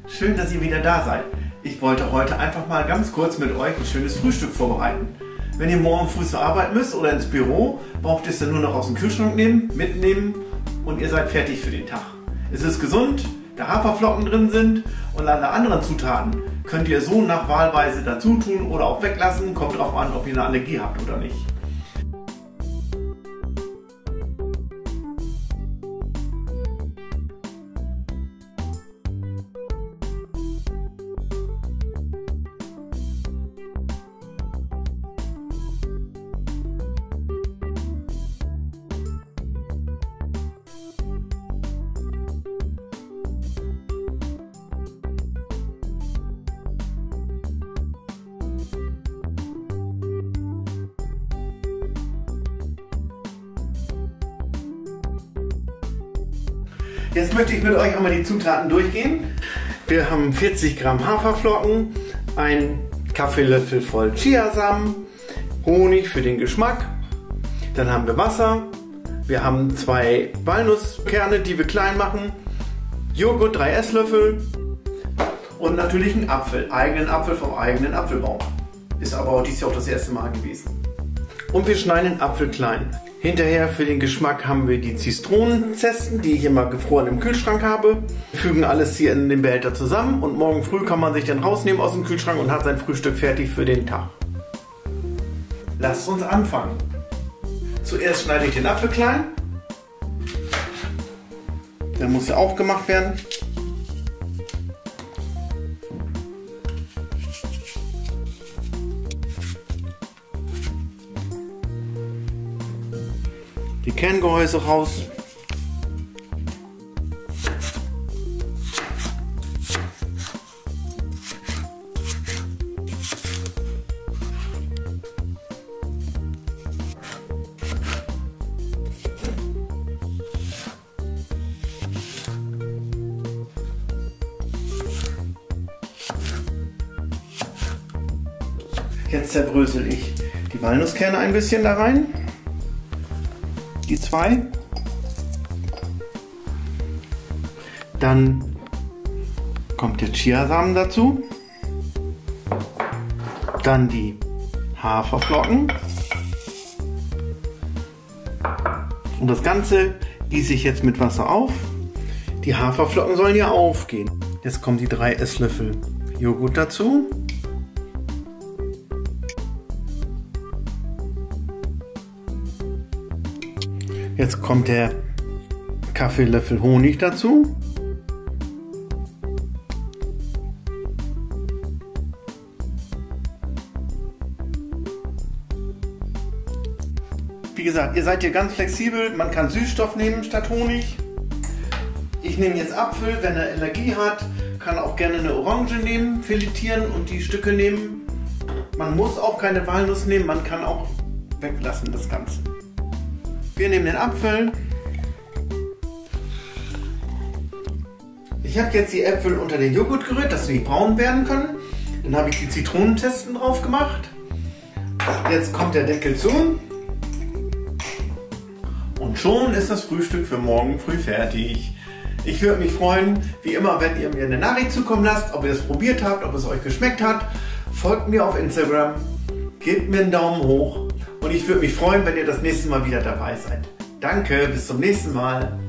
Schön, dass ihr wieder da seid. Ich wollte heute einfach mal ganz kurz mit euch ein schönes Frühstück vorbereiten. Wenn ihr morgen früh zur Arbeit müsst oder ins Büro, braucht ihr es dann nur noch aus dem Kühlschrank mitnehmen und ihr seid fertig für den Tag. Es ist gesund, da Haferflocken drin sind und alle anderen Zutaten könnt ihr so nach Wahlweise dazu tun oder auch weglassen. Kommt drauf an, ob ihr eine Allergie habt oder nicht. Jetzt möchte ich mit euch einmal die Zutaten durchgehen. Wir haben 40 Gramm Haferflocken, einen Kaffeelöffel voll Chiasamen, Honig für den Geschmack, dann haben wir Wasser, wir haben 2 Walnusskerne, die wir klein machen, Joghurt 3 Esslöffel und natürlich einen Apfel, eigenen Apfel vom eigenen Apfelbaum. Ist aber auch dieses Jahr auch das erste Mal gewesen. Und wir schneiden den Apfel klein. Hinterher für den Geschmack haben wir die Zitronenzesten, die ich immer gefroren im Kühlschrank habe. Wir fügen alles hier in den Behälter zusammen und morgen früh kann man sich dann rausnehmen aus dem Kühlschrank und hat sein Frühstück fertig für den Tag. Lasst uns anfangen. Zuerst schneide ich den Apfel klein. Der muss ja aufgemacht werden. Die Kerngehäuse raus. Jetzt zerbrösel ich die Walnusskerne ein bisschen da rein. Die 2. Dann kommt der Chiasamen dazu. Dann die Haferflocken. Und das Ganze gieße ich jetzt mit Wasser auf. Die Haferflocken sollen ja aufgehen. Jetzt kommen die 3 Esslöffel Joghurt dazu. Jetzt kommt der Kaffeelöffel Honig dazu. Wie gesagt, ihr seid hier ganz flexibel. Man kann Süßstoff nehmen statt Honig. Ich nehme jetzt Apfel. Wenn er Allergie hat, kann auch gerne eine Orange nehmen, filetieren und die Stücke nehmen. Man muss auch keine Walnuss nehmen. Man kann auch weglassen das Ganze. Wir nehmen den Apfel. Ich habe jetzt die Äpfel unter den Joghurt gerührt, dass sie braun werden können. Dann habe ich die Zitronentesten drauf gemacht. Jetzt kommt der Deckel zu. Und schon ist das Frühstück für morgen früh fertig. Ich würde mich freuen, wie immer, wenn ihr mir eine Nachricht zukommen lasst, ob ihr es probiert habt, ob es euch geschmeckt hat. Folgt mir auf Instagram, gebt mir einen Daumen hoch. Und ich würde mich freuen, wenn ihr das nächste Mal wieder dabei seid. Danke, bis zum nächsten Mal.